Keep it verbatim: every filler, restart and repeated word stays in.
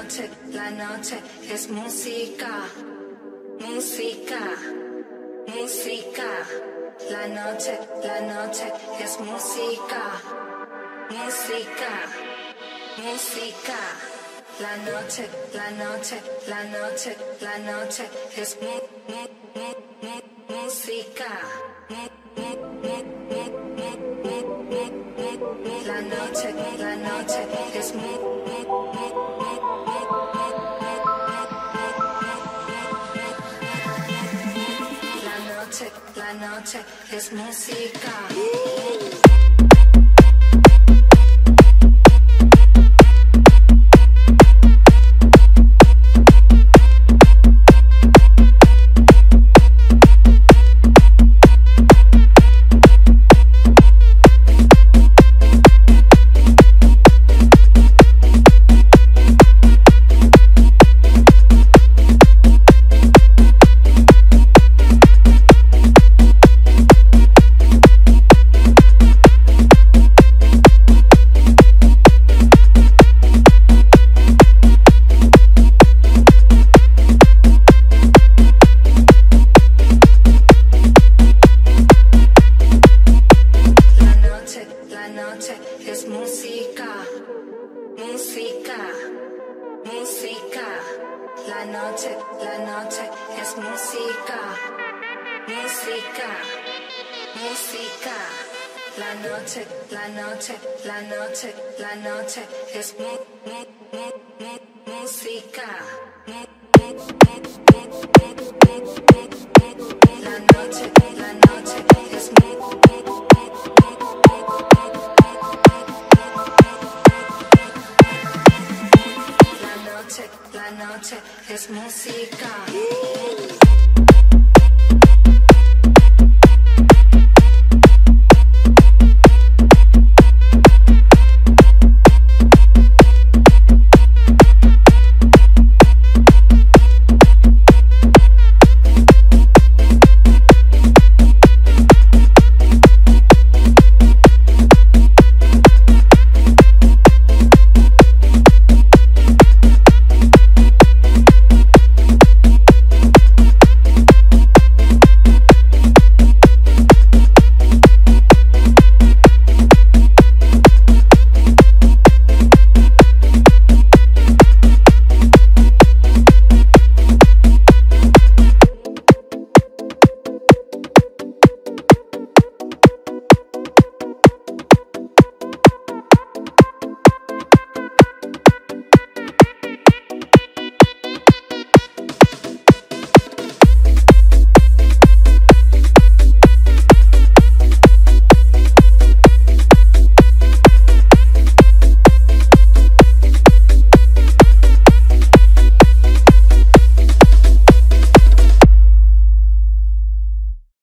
noche, la noche es música, música, música. La noche, la noche es música, música, música. La noche, la noche, la noche, la noche es mu, mu, mu, mu, música. La noche, la noche es mu, mu, mu, La noche, la noche es música. Es música, música, música. La noche, la noche es música, música, música. La noche, la noche, la noche, la noche es mu, mu, mu, mu, música. La noche, la noche es mu, mu, mu, La noche, la noche es música.